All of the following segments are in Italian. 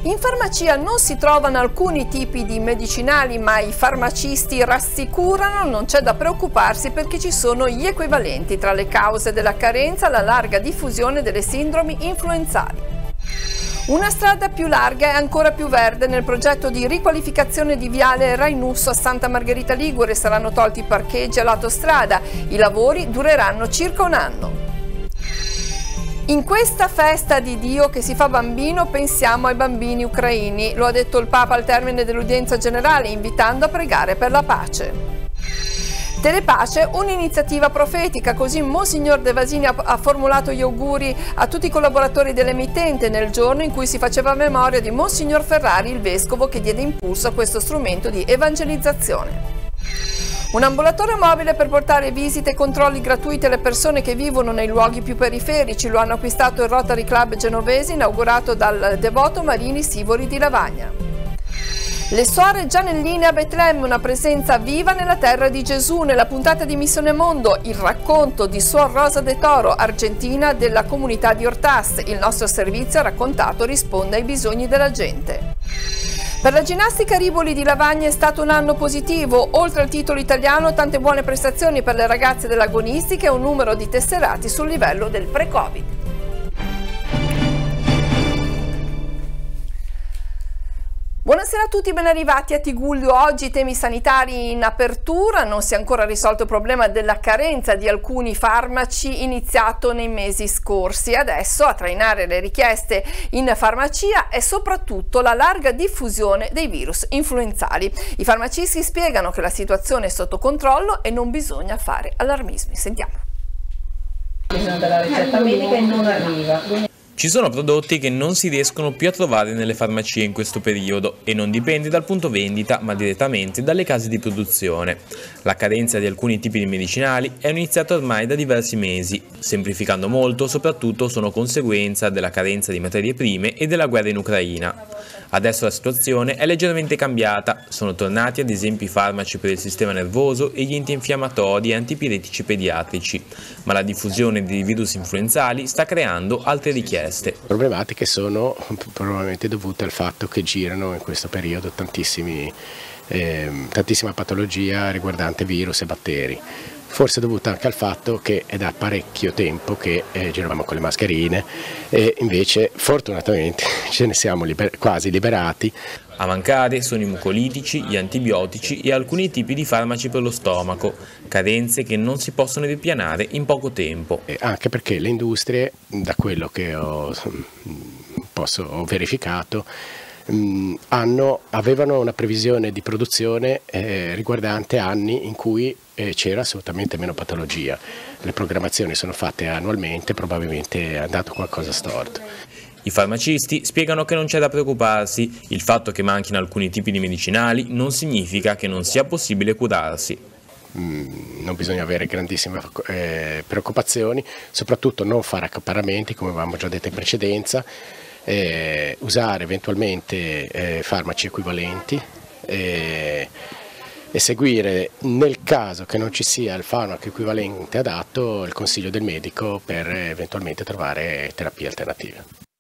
In farmacia non si trovano alcuni tipi di medicinali, ma i farmacisti rassicurano non c'è da preoccuparsi perché ci sono gli equivalenti. Tra le cause della carenza la larga diffusione delle sindromi influenzali. Una strada più larga e ancora più verde. Nel progetto di riqualificazione di Viale Rainusso a Santa Margherita Ligure saranno tolti i parcheggi a lato strada. I lavori dureranno circa un anno. In questa festa di Dio che si fa bambino pensiamo ai bambini ucraini, lo ha detto il Papa al termine dell'udienza generale, invitando a pregare per la pace. Telepace, un'iniziativa profetica, così Monsignor De Vasini ha formulato gli auguri a tutti i collaboratori dell'emittente nel giorno in cui si faceva memoria di Monsignor Ferrari, il vescovo che diede impulso a questo strumento di evangelizzazione. Un ambulatorio mobile per portare visite e controlli gratuiti alle persone che vivono nei luoghi più periferici. Lo hanno acquistato il Rotary Club genovese, inaugurato dal devoto Marini Sivori di Lavagna. Le suore Gianelline a Betlemme, una presenza viva nella terra di Gesù. Nella puntata di Missione Mondo, il racconto di Suor Rosa de Toro, argentina della comunità di Ortas. Il nostro servizio raccontato risponde ai bisogni della gente. Per la ginnastica Rivoli di Lavagna è stato un anno positivo. Oltre al titolo italiano, tante buone prestazioni per le ragazze dell'agonistica e un numero di tesserati sul livello del pre-Covid. Buonasera a tutti, ben arrivati a Tigullio. Oggi temi sanitari in apertura. Non si è ancora risolto il problema della carenza di alcuni farmaci iniziato nei mesi scorsi. Adesso a trainare le richieste in farmacia è soprattutto la larga diffusione dei virus influenzali. I farmacisti spiegano che la situazione è sotto controllo e non bisogna fare allarmismi. Sentiamo. Bisogna dare la ricetta medica e non arriva. Ci sono prodotti che non si riescono più a trovare nelle farmacie in questo periodo e non dipende dal punto vendita ma direttamente dalle case di produzione. La carenza di alcuni tipi di medicinali è iniziata ormai da diversi mesi. Semplificando molto, soprattutto sono conseguenza della carenza di materie prime e della guerra in Ucraina. Adesso la situazione è leggermente cambiata, sono tornati ad esempio i farmaci per il sistema nervoso e gli antinfiammatori e antipiretici pediatrici, ma la diffusione di virus influenzali sta creando altre richieste. Le problematiche sono probabilmente dovute al fatto che girano in questo periodo tantissima patologia riguardante virus e batteri. Forse dovuta anche al fatto che è da parecchio tempo che giravamo con le mascherine e invece fortunatamente ce ne siamo quasi liberati. A mancare sono i mucolitici, gli antibiotici e alcuni tipi di farmaci per lo stomaco, carenze che non si possono ripianare in poco tempo. Anche perché le industrie, da quello che ho verificato, avevano una previsione di produzione riguardante anni in cui c'era assolutamente meno patologia. Le programmazioni sono fatte annualmente, probabilmente è andato qualcosa storto. I farmacisti spiegano che non c'è da preoccuparsi, il fatto che manchino alcuni tipi di medicinali non significa che non sia possibile curarsi. Non bisogna avere grandissime preoccupazioni, soprattutto non fare accaparramenti come avevamo già detto in precedenza, usare eventualmente farmaci equivalenti e seguire, nel caso che non ci sia il farmaco equivalente adatto, il consiglio del medico per eventualmente trovare terapie alternative.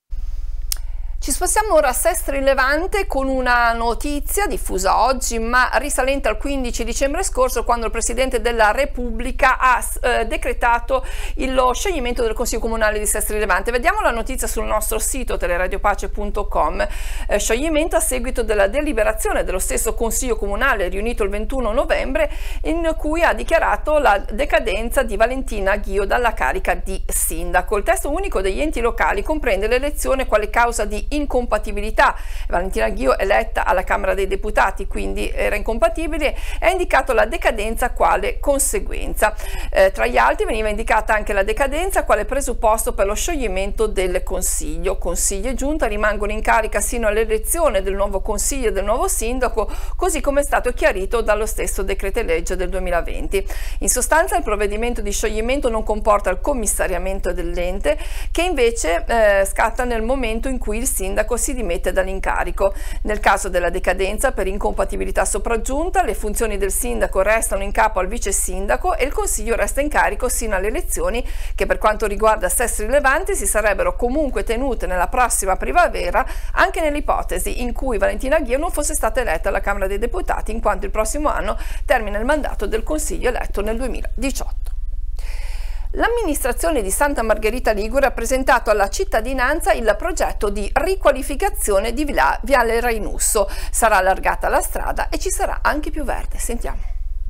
Ci spostiamo ora a Sestri Levante con una notizia diffusa oggi ma risalente al 15 dicembre scorso, quando il Presidente della Repubblica ha decretato lo scioglimento del Consiglio Comunale di Sestri Levante. Vediamo la notizia sul nostro sito teleradiopace.com. Scioglimento a seguito della deliberazione dello stesso Consiglio Comunale riunito il 21 novembre in cui ha dichiarato la decadenza di Valentina Ghio dalla carica di sindaco. Il testo unico degli enti locali comprende l'elezione quale causa di incompatibilità. Valentina Ghio, eletta alla Camera dei Deputati, quindi era incompatibile, e ha indicato la decadenza quale conseguenza. Tra gli altri veniva indicata anche la decadenza quale presupposto per lo scioglimento del Consiglio. Consiglio e Giunta rimangono in carica sino all'elezione del nuovo Consiglio e del nuovo Sindaco, così come è stato chiarito dallo stesso decreto legge del 2020. In sostanza il provvedimento di scioglimento non comporta il commissariamento dell'ente, che invece scatta nel momento in cui il sindaco sindaco si dimette dall'incarico. Nel caso della decadenza per incompatibilità sopraggiunta, le funzioni del sindaco restano in capo al vice sindaco e il consiglio resta in carico sino alle elezioni che, per quanto riguarda Sestri Levante, si sarebbero comunque tenute nella prossima primavera, anche nell'ipotesi in cui Valentina Ghio non fosse stata eletta alla Camera dei Deputati, in quanto il prossimo anno termina il mandato del consiglio eletto nel 2018. L'amministrazione di Santa Margherita Ligure ha presentato alla cittadinanza il progetto di riqualificazione di Viale Reinusso. Sarà allargata la strada e ci sarà anche più verde. Sentiamo.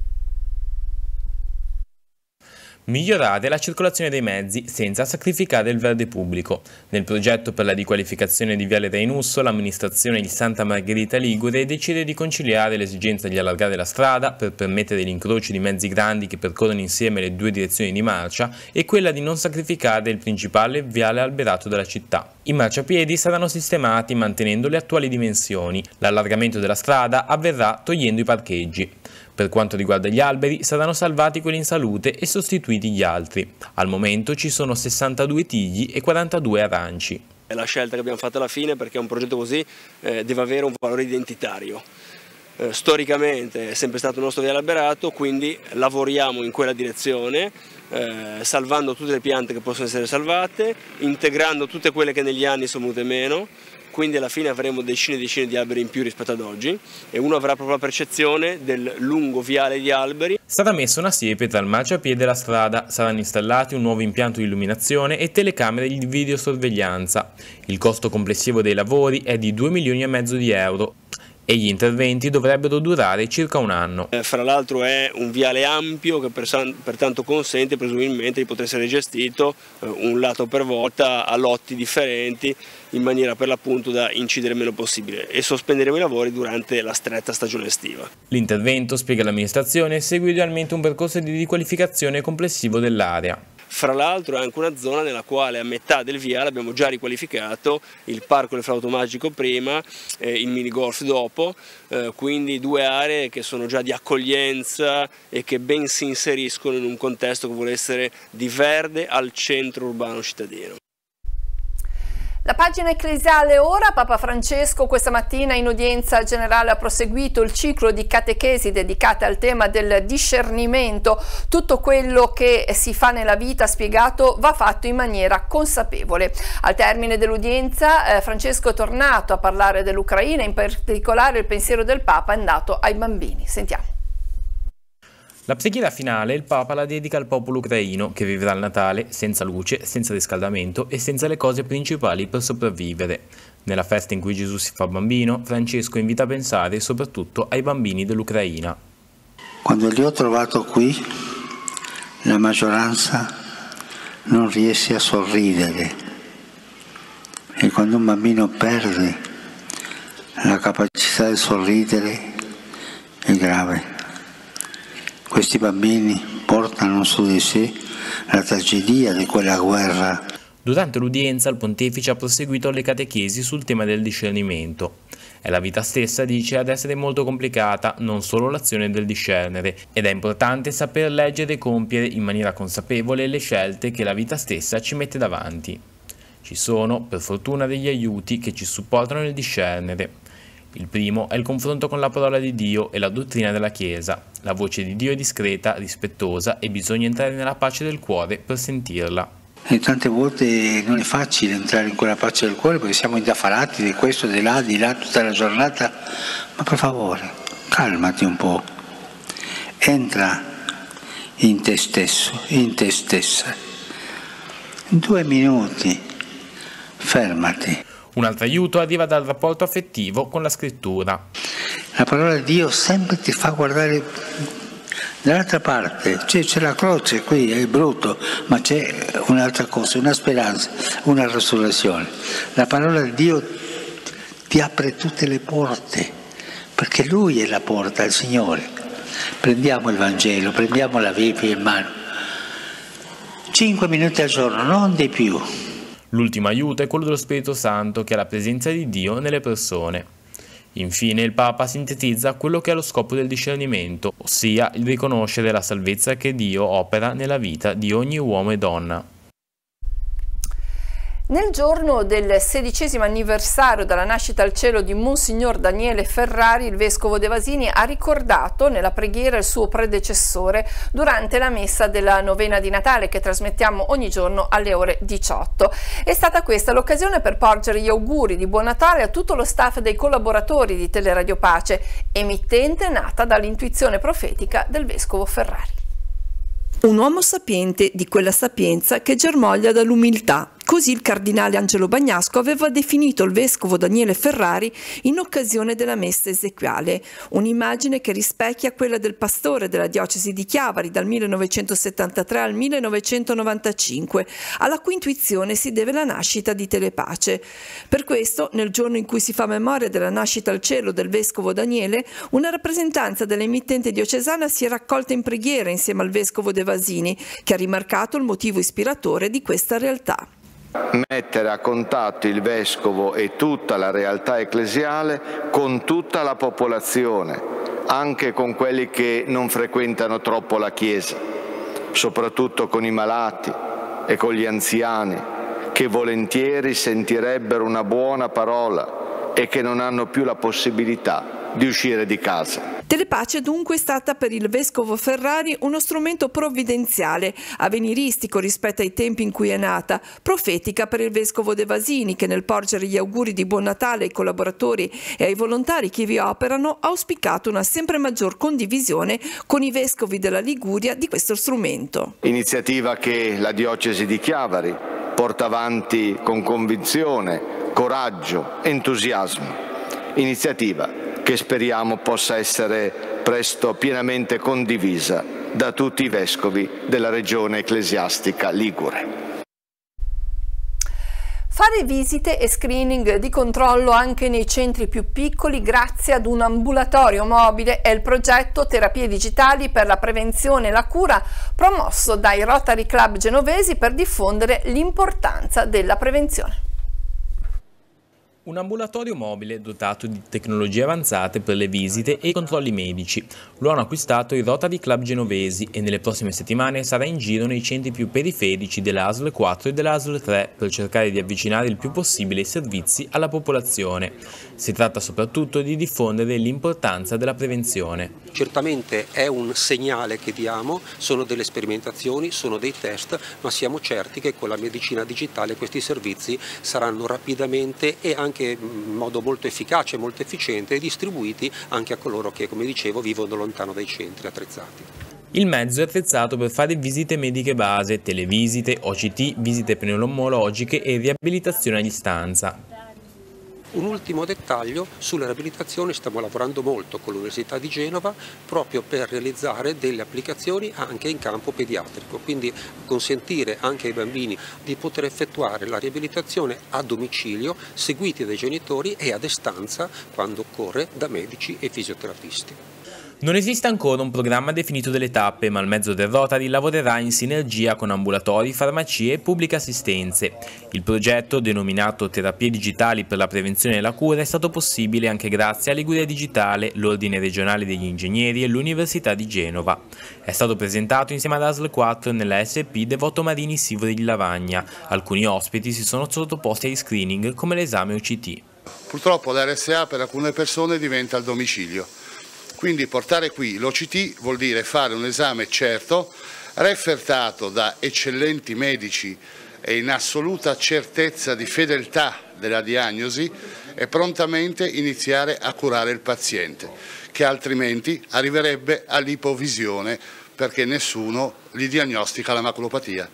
Migliorare la circolazione dei mezzi senza sacrificare il verde pubblico. Nel progetto per la riqualificazione di Viale Reinusso, l'amministrazione di Santa Margherita Ligure decide di conciliare l'esigenza di allargare la strada per permettere gli incroci di mezzi grandi che percorrono insieme le due direzioni di marcia e quella di non sacrificare il principale viale alberato della città. I marciapiedi saranno sistemati mantenendo le attuali dimensioni. L'allargamento della strada avverrà togliendo i parcheggi. Per quanto riguarda gli alberi, saranno salvati quelli in salute e sostituiti gli altri. Al momento ci sono 62 tigli e 42 aranci. È la scelta che abbiamo fatto alla fine, perché un progetto così deve avere un valore identitario. Storicamente è sempre stato il nostro viale alberato, quindi lavoriamo in quella direzione, salvando tutte le piante che possono essere salvate, integrando tutte quelle che negli anni sono venute meno. Quindi alla fine avremo decine e decine di alberi in più rispetto ad oggi e uno avrà proprio la percezione del lungo viale di alberi. Sarà messa una siepe tra il marciapiede e la strada, saranno installati un nuovo impianto di illuminazione e telecamere di videosorveglianza. Il costo complessivo dei lavori è di 2,5 milioni di euro e gli interventi dovrebbero durare circa un anno. Fra l'altro è un viale ampio che pertanto consente presumibilmente di poter essere gestito un lato per volta a lotti differenti, in maniera per l'appunto da incidere meno possibile, e sospenderemo i lavori durante la stretta stagione estiva. L'intervento, spiega l'amministrazione, segue idealmente un percorso di riqualificazione complessivo dell'area. Fra l'altro è anche una zona nella quale a metà del viale abbiamo già riqualificato il parco del flauto magico prima, il mini golf dopo, quindi due aree che sono già di accoglienza e che ben si inseriscono in un contesto che vuole essere di verde al centro urbano cittadino. La pagina ecclesiale ora. Papa Francesco questa mattina in udienza generale ha proseguito il ciclo di catechesi dedicate al tema del discernimento. Tutto quello che si fa nella vita, spiegato, va fatto in maniera consapevole. Al termine dell'udienza Francesco è tornato a parlare dell'Ucraina, in particolare il pensiero del Papa è andato ai bambini. Sentiamo. La preghiera finale il Papa la dedica al popolo ucraino, che vivrà il Natale senza luce, senza riscaldamento e senza le cose principali per sopravvivere. Nella festa in cui Gesù si fa bambino, Francesco invita a pensare soprattutto ai bambini dell'Ucraina. Quando li ho trovato qui, la maggioranza non riesce a sorridere. E quando un bambino perde la capacità di sorridere è grave. Questi bambini portano su di sé la tragedia di quella guerra. Durante l'udienza il pontefice ha proseguito le catechesi sul tema del discernimento. È la vita stessa, dice, ad essere molto complicata, non solo l'azione del discernere, ed è importante saper leggere e compiere in maniera consapevole le scelte che la vita stessa ci mette davanti. Ci sono, per fortuna, degli aiuti che ci supportano nel discernere. Il primo è il confronto con la parola di Dio e la dottrina della Chiesa. La voce di Dio è discreta, rispettosa e bisogna entrare nella pace del cuore per sentirla. E tante volte non è facile entrare in quella pace del cuore perché siamo indaffarati di questo, di là tutta la giornata. Ma per favore, calmati un po'. Entra in te stesso, in te stessa. In 2 minuti, fermati. Un altro aiuto arriva dal rapporto affettivo con la scrittura. La parola di Dio sempre ti fa guardare dall'altra parte, c'è la croce qui, è brutto, ma c'è un'altra cosa, una speranza, una resurrezione. La parola di Dio ti apre tutte le porte, perché Lui è la porta, il Signore. Prendiamo il Vangelo, prendiamo la Bibbia in mano. 5 minuti al giorno, non di più. L'ultimo aiuto è quello dello Spirito Santo, che è la presenza di Dio nelle persone. Infine il Papa sintetizza quello che è lo scopo del discernimento, ossia il riconoscere la salvezza che Dio opera nella vita di ogni uomo e donna. Nel giorno del 16° anniversario della nascita al cielo di Monsignor Daniele Ferrari, il vescovo De Vasini ha ricordato nella preghiera il suo predecessore durante la messa della novena di Natale che trasmettiamo ogni giorno alle ore 18. È stata questa l'occasione per porgere gli auguri di buon Natale a tutto lo staff dei collaboratori di Teleradio Pace, emittente nata dall'intuizione profetica del vescovo Ferrari. Un uomo sapiente di quella sapienza che germoglia dall'umiltà. Così il cardinale Angelo Bagnasco aveva definito il vescovo Daniele Ferrari in occasione della messa esequiale, un'immagine che rispecchia quella del pastore della diocesi di Chiavari dal 1973 al 1995, alla cui intuizione si deve la nascita di Telepace. Per questo, nel giorno in cui si fa memoria della nascita al cielo del vescovo Daniele, una rappresentanza dell'emittente diocesana si è raccolta in preghiera insieme al vescovo De Vasini, che ha rimarcato il motivo ispiratore di questa realtà. Mettere a contatto il vescovo e tutta la realtà ecclesiale con tutta la popolazione, anche con quelli che non frequentano troppo la Chiesa, soprattutto con i malati e con gli anziani, che volentieri sentirebbero una buona parola e che non hanno più la possibilità di uscire di casa. Telepace dunque è stata per il vescovo Ferrari uno strumento provvidenziale, avveniristico rispetto ai tempi in cui è nata, profetica per il vescovo De Vasini che nel porgere gli auguri di buon Natale ai collaboratori e ai volontari che vi operano ha auspicato una sempre maggior condivisione con i vescovi della Liguria di questo strumento. Iniziativa che la diocesi di Chiavari porta avanti con convinzione, coraggio, entusiasmo. Iniziativa che speriamo possa essere presto pienamente condivisa da tutti i vescovi della regione ecclesiastica ligure. Fare visite e screening di controllo anche nei centri più piccoli grazie ad un ambulatorio mobile è il progetto Terapie Digitali per la Prevenzione e la Cura promosso dai Rotary Club genovesi per diffondere l'importanza della prevenzione. Un ambulatorio mobile dotato di tecnologie avanzate per le visite e i controlli medici. Lo hanno acquistato i Rotary Club genovesi e nelle prossime settimane sarà in giro nei centri più periferici della ASL 4 e della ASL 3 per cercare di avvicinare il più possibile i servizi alla popolazione. Si tratta soprattutto di diffondere l'importanza della prevenzione. Certamente è un segnale che diamo, sono delle sperimentazioni, sono dei test, ma siamo certi che con la medicina digitale questi servizi saranno rapidamente e anche in modo molto efficace, molto efficiente, distribuiti anche a coloro che, come dicevo, vivono lontano dai centri attrezzati. Il mezzo è attrezzato per fare visite mediche base, televisite, OCT, visite pneumologiche e riabilitazione a distanza. Un ultimo dettaglio, sulla riabilitazione stiamo lavorando molto con l'Università di Genova proprio per realizzare delle applicazioni anche in campo pediatrico, quindi consentire anche ai bambini di poter effettuare la riabilitazione a domicilio, seguiti dai genitori e a distanza, quando occorre, da medici e fisioterapisti. Non esiste ancora un programma definito delle tappe, ma il mezzo del Rotary lavorerà in sinergia con ambulatori, farmacie e pubbliche assistenze. Il progetto, denominato Terapie Digitali per la Prevenzione e la Cura, è stato possibile anche grazie a Liguria Digitale, l'Ordine Regionale degli Ingegneri e l'Università di Genova. È stato presentato insieme ad ASL 4 nella SP Devoto Marini Sivori di Lavagna. Alcuni ospiti si sono sottoposti ai screening come l'esame OCT. Purtroppo l'RSA per alcune persone diventa al domicilio. Quindi portare qui l'OCT vuol dire fare un esame certo, refertato da eccellenti medici e in assoluta certezza di fedeltà della diagnosi e prontamente iniziare a curare il paziente, che altrimenti arriverebbe all'ipovisione perché nessuno gli diagnostica la maculopatia.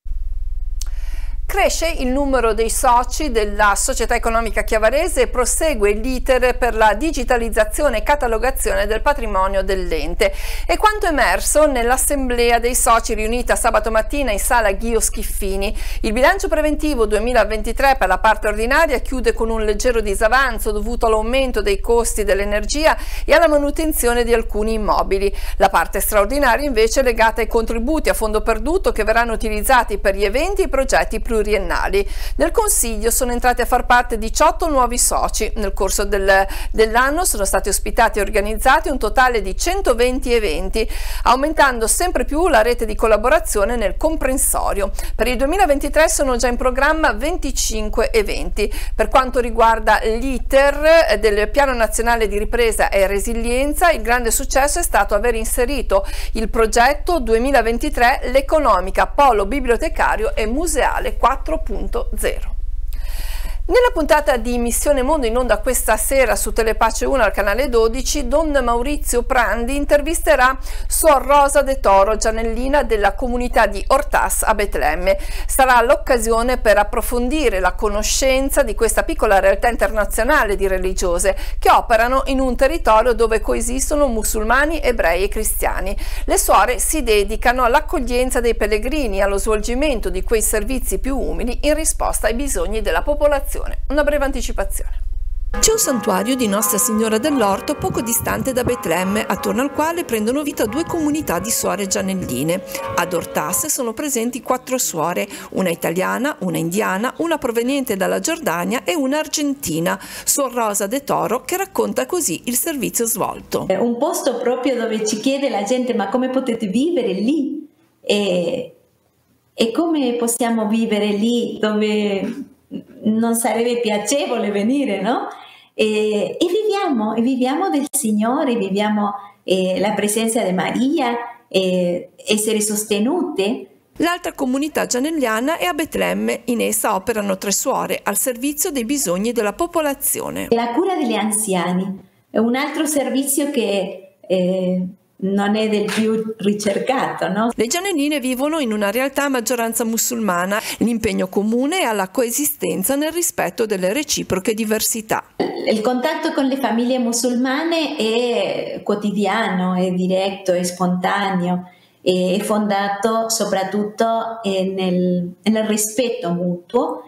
Cresce il numero dei soci della Società Economica Chiavarese e prosegue l'iter per la digitalizzazione e catalogazione del patrimonio dell'ente. È quanto emerso nell'assemblea dei soci riunita sabato mattina in sala Ghio Schiffini. Il bilancio preventivo 2023 per la parte ordinaria chiude con un leggero disavanzo dovuto all'aumento dei costi dell'energia e alla manutenzione di alcuni immobili. La parte straordinaria invece è legata ai contributi a fondo perduto che verranno utilizzati per gli eventi e i progetti pluriennali pluriennali. Nel Consiglio sono entrati a far parte 18 nuovi soci. Nel corso dell'anno sono stati ospitati e organizzati un totale di 120 eventi, aumentando sempre più la rete di collaborazione nel comprensorio. Per il 2023 sono già in programma 25 eventi. Per quanto riguarda l'iter del Piano Nazionale di Ripresa e Resilienza, il grande successo è stato aver inserito il progetto 2023 L'Economica, Polo Bibliotecario e Museale 4.0. Nella puntata di Missione Mondo in onda questa sera su Telepace 1 al canale 12, Don Maurizio Prandi intervisterà Suor Rosa de Toro, Gianellina della comunità di Ortas a Betlemme. Sarà l'occasione per approfondire la conoscenza di questa piccola realtà internazionale di religiose che operano in un territorio dove coesistono musulmani, ebrei e cristiani. Le suore si dedicano all'accoglienza dei pellegrini e allo svolgimento di quei servizi più umili in risposta ai bisogni della popolazione. Una breve anticipazione. C'è un santuario di Nostra Signora dell'Orto poco distante da Betlemme, attorno al quale prendono vita 2 comunità di suore gianelline. Ad Ortas sono presenti 4 suore, una italiana, una indiana, una proveniente dalla Giordania e una argentina, Suor Rosa de Toro, che racconta così il servizio svolto. È un posto proprio dove ci chiede la gente: ma come potete vivere lì? E come possiamo vivere lì dove non sarebbe piacevole venire, no? E viviamo del Signore, viviamo la presenza di Maria, essere sostenute. L'altra comunità gianelliana è a Betlemme. In essa operano 3 suore al servizio dei bisogni della popolazione. La cura degli anziani è un altro servizio che non è del più ricercato, no? Le gianelline vivono in una realtà a maggioranza musulmana. L'impegno comune è alla coesistenza nel rispetto delle reciproche diversità. Il contatto con le famiglie musulmane è quotidiano, è diretto, è spontaneo, è fondato soprattutto nel rispetto mutuo,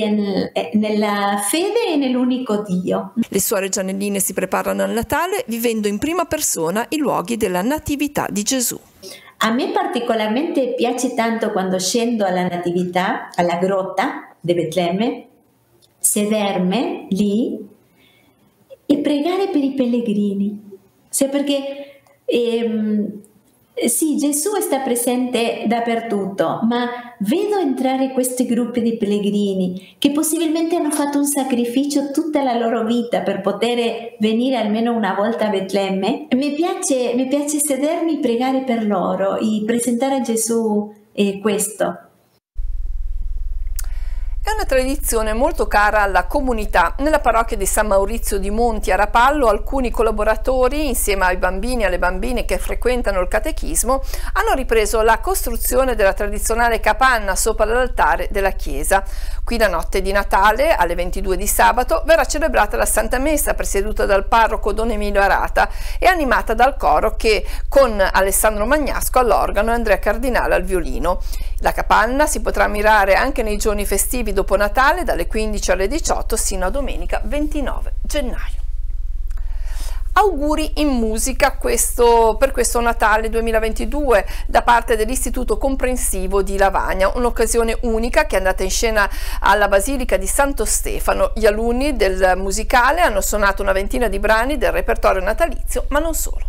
nella fede e nell'unico Dio. Le suore gianelline si preparano al Natale vivendo in prima persona i luoghi della Natività di Gesù. A me particolarmente piace tanto quando scendo alla Natività, alla grotta di Betlemme, sedermi lì e pregare per i pellegrini. Perché sì, Gesù sta presente dappertutto, ma vedo entrare questi gruppi di pellegrini che possibilmente hanno fatto un sacrificio tutta la loro vita per poter venire almeno una volta a Betlemme. Mi piace sedermi e pregare per loro e presentare a Gesù questo. È una tradizione molto cara alla comunità. Nella parrocchia di San Maurizio di Monti a Rapallo alcuni collaboratori, insieme ai bambini e alle bambine che frequentano il catechismo, hanno ripreso la costruzione della tradizionale capanna sopra l'altare della chiesa. Qui la notte di Natale, alle 22 di sabato, verrà celebrata la Santa Messa presieduta dal parroco Don Emilio Arata e animata dal coro che con Alessandro Magnasco all'organo e Andrea Cardinale al violino. La capanna si potrà ammirare anche nei giorni festivi dopo Natale, dalle 15 alle 18 sino a domenica 29 gennaio. Auguri in musica per questo Natale 2022 da parte dell'Istituto Comprensivo di Lavagna, un'occasione unica che è andata in scena alla Basilica di Santo Stefano. Gli alunni del musicale hanno suonato una ventina di brani del repertorio natalizio, ma non solo.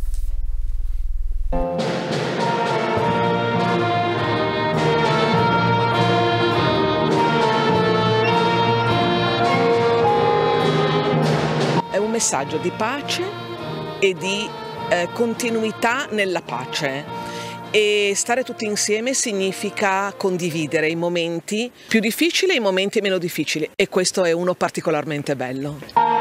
È un messaggio di pace e di continuità nella pace, e stare tutti insieme significa condividere i momenti più difficili e i momenti meno difficili, e questo è uno particolarmente bello.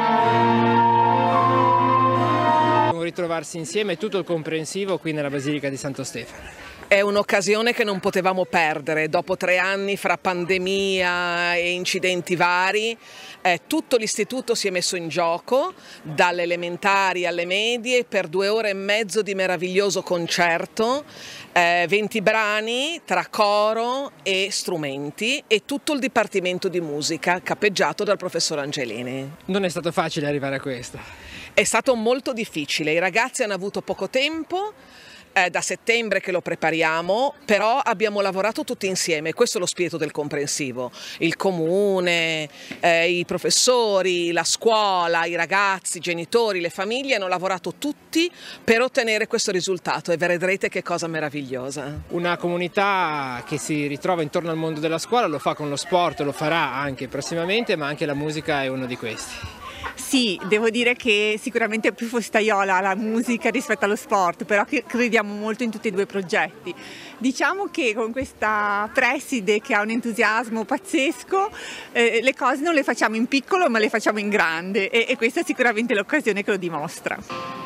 Ritrovarsi insieme tutto il comprensivo qui nella Basilica di Santo Stefano. È un'occasione che non potevamo perdere. Dopo 3 anni fra pandemia e incidenti vari, tutto l'istituto si è messo in gioco, dalle elementari alle medie, per 2 ore e mezzo di meraviglioso concerto, 20 brani tra coro e strumenti, e tutto il dipartimento di musica capeggiato dal professor Angelini. Non è stato facile arrivare a questo. È stato molto difficile, i ragazzi hanno avuto poco tempo, da settembre che lo prepariamo, però abbiamo lavorato tutti insieme, questo è lo spirito del comprensivo, il comune, i professori, la scuola, i ragazzi, i genitori, le famiglie hanno lavorato tutti per ottenere questo risultato e vedrete che cosa meravigliosa. Una comunità che si ritrova intorno al mondo della scuola, lo fa con lo sport, lo farà anche prossimamente, ma anche la musica è uno di questi. Sì, devo dire che sicuramente è più festaiola la musica rispetto allo sport, però crediamo molto in tutti e due i progetti. Diciamo che con questa preside che ha un entusiasmo pazzesco, le cose non le facciamo in piccolo ma le facciamo in grande e questa è sicuramente l'occasione che lo dimostra.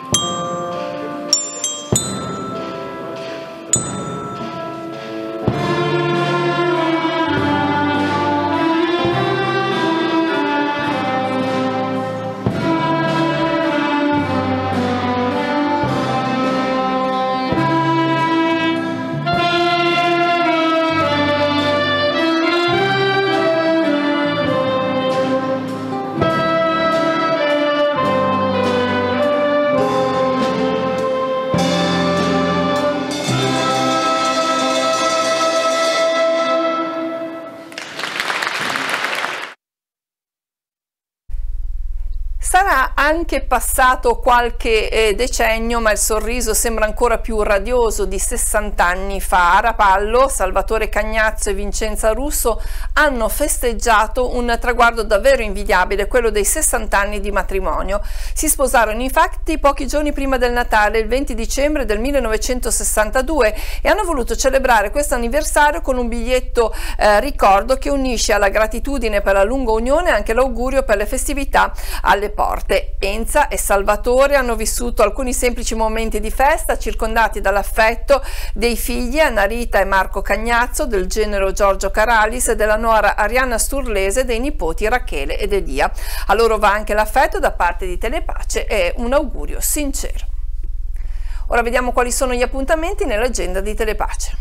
Sarà anche passato qualche decennio, ma il sorriso sembra ancora più radioso di 60 anni fa. A Rapallo, Salvatore Cagnazzo e Vincenza Russo hanno festeggiato un traguardo davvero invidiabile, quello dei 60 anni di matrimonio. Si sposarono infatti pochi giorni prima del Natale, il 20 dicembre del 1962, e hanno voluto celebrare questo anniversario con un biglietto ricordo che unisce alla gratitudine per la lunga unione anche l'augurio per le festività alle porte. Enza e Salvatore hanno vissuto alcuni semplici momenti di festa circondati dall'affetto dei figli Annarita e Marco Cagnazzo, del genero Giorgio Caralis e della nuora Arianna Sturlese, dei nipoti Rachele ed Elia. A loro va anche l'affetto da parte di Telepace e un augurio sincero. Ora vediamo quali sono gli appuntamenti nell'agenda di Telepace.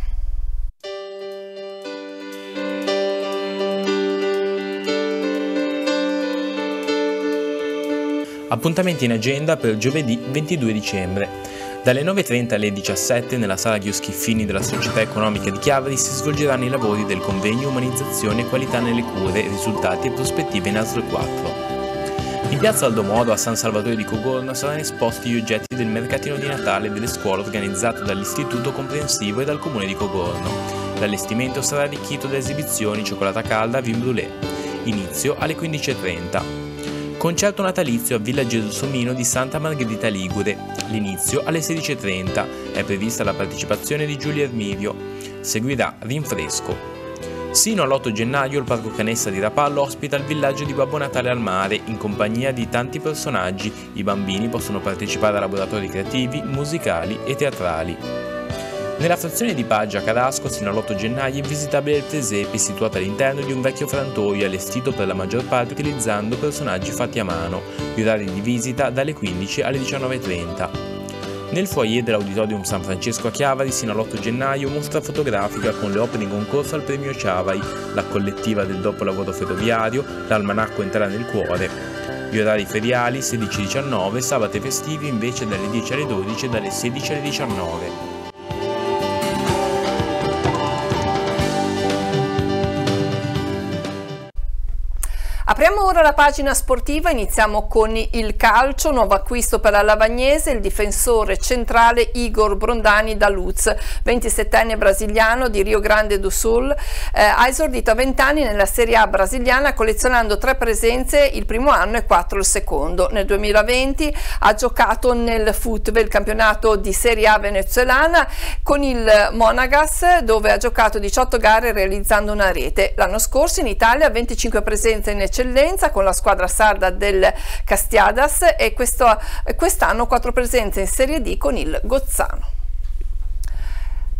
Appuntamenti in agenda per giovedì 22 dicembre. Dalle 9:30 alle 17 nella sala Ghio-Schiffini della Società Economica di Chiavari si svolgeranno i lavori del convegno Umanizzazione e Qualità nelle Cure, risultati e prospettive in ASL 4. In piazza Aldomoro a San Salvatore di Cogorno saranno esposti gli oggetti del mercatino di Natale delle scuole organizzato dall'Istituto Comprensivo e dal Comune di Cogorno. L'allestimento sarà arricchito da esibizioni, cioccolata calda, vin brûlée. Inizio alle 15:30. Concerto natalizio a Villa Gelsomino di Santa Margherita Ligure. L'inizio alle 16:30. È prevista la partecipazione di Giulia Ermirio. Seguirà Rinfresco. Sino all'8 gennaio il Parco Canessa di Rapallo ospita il villaggio di Babbo Natale al mare in compagnia di tanti personaggi. I bambini possono partecipare a laboratori creativi, musicali e teatrali. Nella frazione di Paggia a Carasco, sino all'8 gennaio, è visitabile il presepe situato all'interno di un vecchio frantoio allestito per la maggior parte utilizzando personaggi fatti a mano. Gli orari di visita dalle 15 alle 19:30. Nel foyer dell'Auditorium San Francesco a Chiavari, sino all'8 gennaio, mostra fotografica con le opere in concorso al premio Chiavari, la collettiva del dopolavoro ferroviario, l'almanacco Entrare nel cuore. Gli orari feriali 16-19, sabato e festivi invece dalle 10 alle 12 e dalle 16 alle 19. Apriamo ora la pagina sportiva, iniziamo con il calcio, nuovo acquisto per la Lavagnese, il difensore centrale Igor Brondani da Luz, 27enne brasiliano di Rio Grande do Sul, ha esordito a 20 anni nella Serie A brasiliana collezionando 3 presenze il primo anno e 4 il secondo. Nel 2020 ha giocato nel FUTVE, il campionato di Serie A venezuelana, con il Monagas, dove ha giocato 18 gare realizzando una rete. L'anno scorso in Italia 25 presenze in eccellenza con la squadra sarda del Castiadas e quest'anno 4 presenze in Serie D con il Gozzano.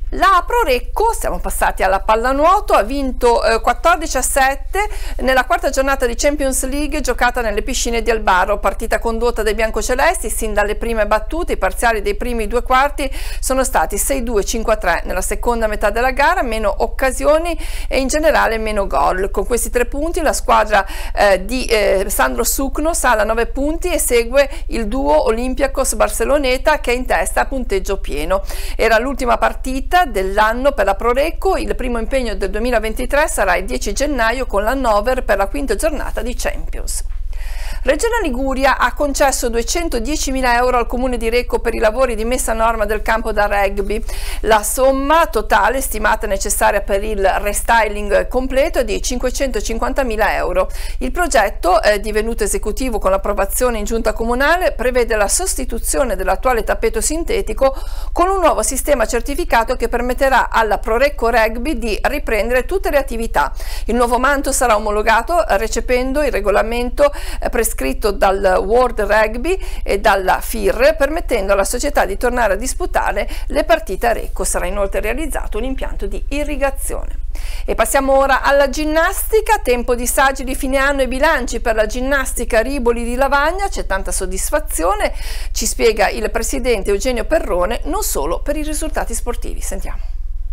La Prorecco, siamo passati alla pallanuoto, ha vinto 14-7 nella quarta giornata di Champions League giocata nelle piscine di Albaro, partita condotta dai biancocelesti sin dalle prime battute. I parziali dei primi due quarti sono stati 6-2, 5-3. Nella seconda metà della gara meno occasioni e in generale meno gol. Con questi 3 punti la squadra di Sandro Sucno sale a 9 punti e segue il duo Olympiacos Barceloneta che è in testa a punteggio pieno. Era l'ultima partita dell'anno per la Prorecco. Il primo impegno del 2023 sarà il 10 gennaio con l'Hannover per la quinta giornata di Champions. Regione Liguria ha concesso 210.000 euro al comune di Recco per i lavori di messa a norma del campo da rugby. La somma totale stimata necessaria per il restyling completo è di 550.000 euro. Il progetto, divenuto esecutivo con l'approvazione in giunta comunale, prevede la sostituzione dell'attuale tappeto sintetico con un nuovo sistema certificato che permetterà alla Prorecco Rugby di riprendere tutte le attività. Il nuovo manto sarà omologato recependo il regolamento prescritto dal World Rugby e dalla FIR, permettendo alla società di tornare a disputare le partite a Recco. Sarà inoltre realizzato un impianto di irrigazione. E passiamo ora alla ginnastica, tempo di saggi di fine anno e bilanci per la ginnastica Riboli di Lavagna. C'è tanta soddisfazione, ci spiega il presidente Eugenio Perrone, non solo per i risultati sportivi. Sentiamo.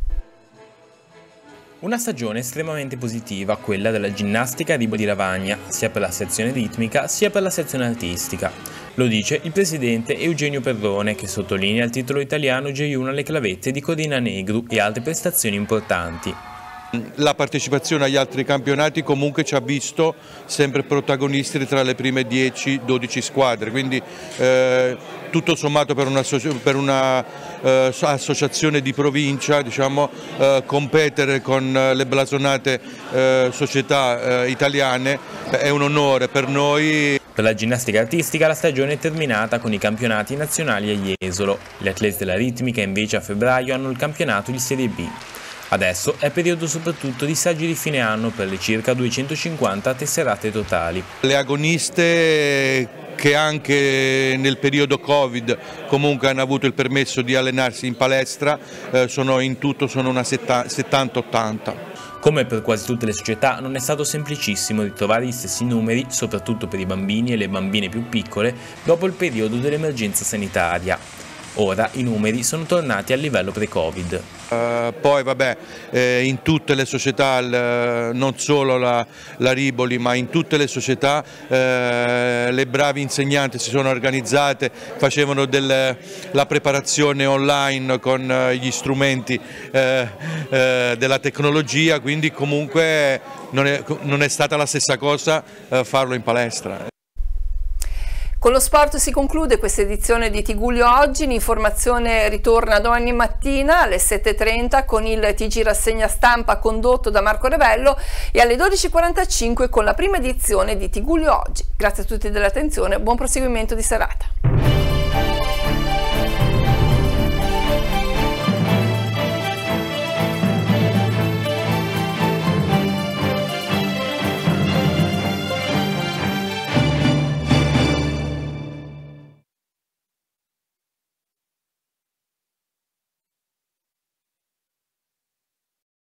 Una stagione estremamente positiva, quella della ginnastica Riboli di Lavagna, sia per la sezione ritmica sia per la sezione artistica. Lo dice il presidente Eugenio Perrone, che sottolinea il titolo italiano J1 alle clavette di Corina Negru e altre prestazioni importanti. La partecipazione agli altri campionati comunque ci ha visto sempre protagonisti tra le prime 10-12 squadre, quindi tutto sommato per una associazione di provincia, diciamo, competere con le blasonate società italiane è un onore per noi. Per la ginnastica artistica la stagione è terminata con i campionati nazionali a Jesolo. Gli atleti della ritmica invece a febbraio hanno il campionato di Serie B. Adesso è periodo soprattutto di saggi di fine anno per le circa 250 tesserate totali. Le agoniste che anche nel periodo Covid comunque hanno avuto il permesso di allenarsi in palestra sono in tutto una 70-80. Come per quasi tutte le società non è stato semplicissimo ritrovare gli stessi numeri, soprattutto per i bambini e le bambine più piccole, dopo il periodo dell'emergenza sanitaria. Ora i numeri sono tornati al livello pre-Covid. Poi vabbè, in tutte le società, non solo la Riboli, ma in tutte le società le bravi insegnanti si sono organizzate, facevano la preparazione online con gli strumenti della tecnologia, quindi comunque non è stata la stessa cosa farlo in palestra. Con lo sport si conclude questa edizione di Tigullio Oggi. L'informazione ritorna domani mattina alle 7:30 con il TG Rassegna Stampa condotto da Marco Revello e alle 12:45 con la prima edizione di Tigullio Oggi. Grazie a tutti dell'attenzione, buon proseguimento di serata.